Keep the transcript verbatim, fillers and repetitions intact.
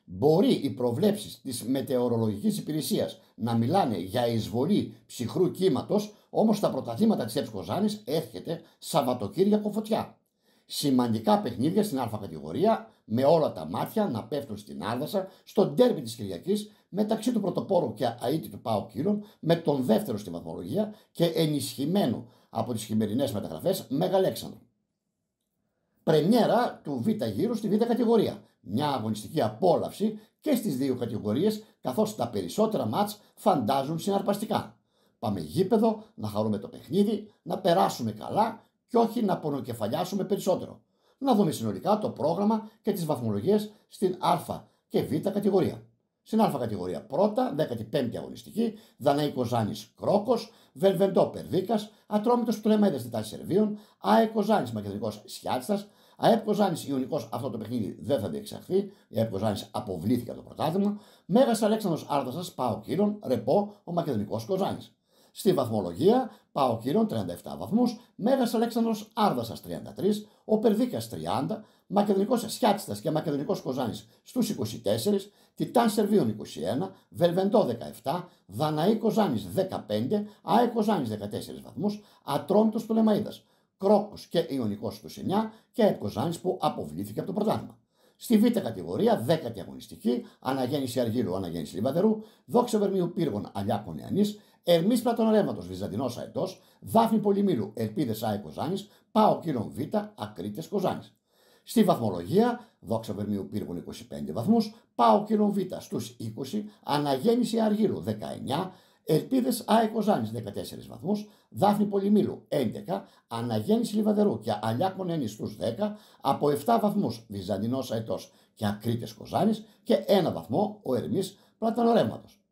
Μπορεί οι προβλέψεις της μετεωρολογικής υπηρεσίας να μιλάνε για εισβολή ψυχρού κύματος, όμως στα πρωταθλήματα της ΕΠΣ Κοζάνης έρχεται Σαββατοκύριακο φωτιά. Σημαντικά παιχνίδια στην Α κατηγορία, με όλα τα μάτια να πέφτουν στην Άρδασσα στο ντέρμπι της Κυριακής μεταξύ του πρωτοπόρου και αήτη ΠΑΟΚ Κύλων, με τον δεύτερο στη βαθμολογία και ενισχυμένο από τις χειμερινές μεταγραφές Μεγαλέξανδρο. Πρεμιέρα του Β γύρου στη Β κατηγορία. Μια αγωνιστική απόλαυση και στις δύο κατηγορίες, καθώς τα περισσότερα μάτς φαντάζουν συναρπαστικά. Πάμε γήπεδο, να χαρούμε το παιχνίδι, να περάσουμε καλά και όχι να πονοκεφαλιάσουμε περισσότερο. Να δούμε συνολικά το πρόγραμμα και τις βαθμολογίες στην Α και Β κατηγορία. Στην Α κατηγορία πρώτα, δέκατη πέμπτη αγωνιστική, Δαναή Κοζάνης Κρόκος, Βελβεντό Περδίκας, Ατρόμητος Πτολεμαίδας Τιτάς Σερβίων, ΑΕΚ Κοζάνης Μακεδονικός Σιάτιστας, ΑΕΠ Κοζάνης Ιωνικός. Αυτό το παιχνίδι δεν θα διεξαχθεί, η ΑΕΠ Κοζάνης αποβλήθηκε από το πρωτάθλημα. Μέγας Αλέξανδρος Άρδασας ΠΑΟΚ Κύρων, Ρεπό ο Μακεδονικός Κοζάνης. Στη βαθμολογία, ΠΑΟΚ Κύρων τριάντα επτά βαθμούς, Μέγας Αλέξανδρος Άρδασας τριάντα τρία, ο Περδίκας τριάντα, Μακεδονικός Σιάτιστας και Μακεδονικός Κοζάνης στους είκοσι τέσσερα, Τιτάν Σερβίων είκοσι ένα, Βελβεντό δεκαεπτά, Δαναή Κοζάνης δεκαπέντε, ΑΕΚ Κοζάνης δεκατέσσερα βαθμούς, Ατρόμητος Πτολεμαίδας, Κρόκος και Ιωνικός στους εννιά και ΑΕΠ Κοζάνης που αποβλήθηκε από το πρωτάθλημα. Στη Β κατηγορία, δέκατη αγωνιστική, Αναγέννηση Αργύρου, Αναγέννηση Λιβαδερού, Δόξα Βερμίου Πύργων, Αλιάκο Νεανής, Ερμής Πλατωνορεύματος, Βυζαντινός Αετός, Δάφνη Πολυμήλου, Ελπίδες ΑΕΚ Κοζάνης, ΠΑΟΚ Κύρων Β, Ακρίτες Κοζάνης. Στη βαθμολογία, Δόξα Βερμίου Πύργων είκοσι πέντε βαθμούς, ΠΑΟΚ Κύρων Β στους είκοσι, Αναγέννηση Αργύρου δεκαεννιά, Ελπίδες ΑΕΚ Κοζάνης δεκατέσσερα βαθμούς, Δάφνη Πολυμήλου έντεκα, Αναγέννηση Λιβαδερού και Αλιάκο Νεανής στους δέκα, από επτά βαθμούς Βυζαντινός Αετός και Ακρίτες Κοζάνης και ένα βαθμό ο Ερμής Πλατωνορεύματος.